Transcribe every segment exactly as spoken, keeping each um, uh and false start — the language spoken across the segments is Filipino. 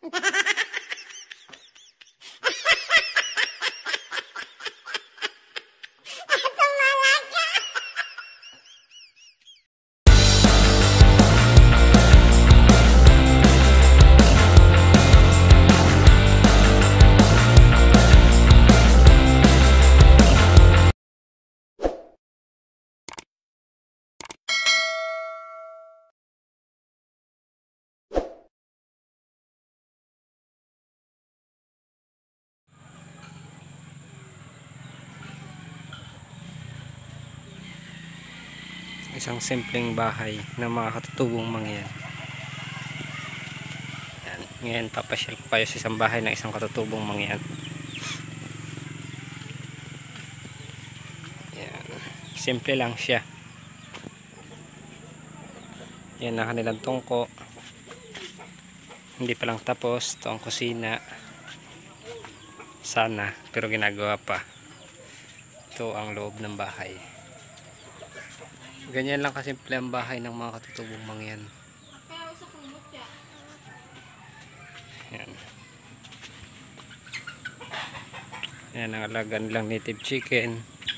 Isang simpleng bahay ng mga katutubong mangyan. Yan. Ngayon papasyal ko kayo sa isang bahay ng isang katutubong mangyan. Yan. Simple lang siya. Yan ang kanilang tungko. Hindi pa lang tapos. Ito ang kusina. Sana, pero ginagawa pa. Ito ang loob ng bahay. Ganyan lang kasimple ang bahay ng mga katutubong mangyan. Yan. Yan ang alaga nilang native chicken.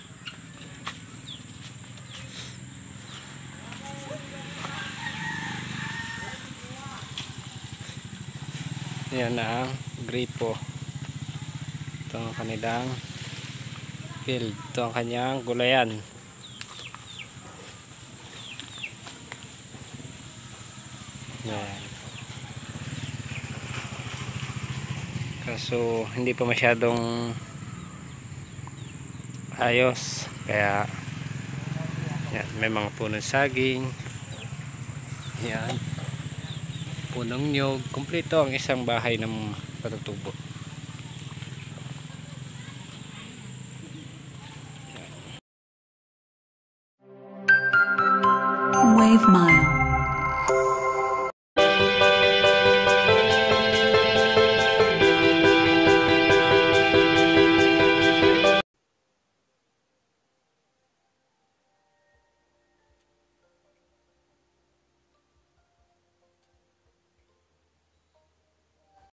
Yan ang gripo. Ito ang kanilang field. Ito ang kanyang gulayan. Yan. Kaso hindi pa masyadong ayos, kaya yan, may mga punong saging, yan, punong nyog. Kumpleto ang isang bahay ng katutubo. Wave Mile.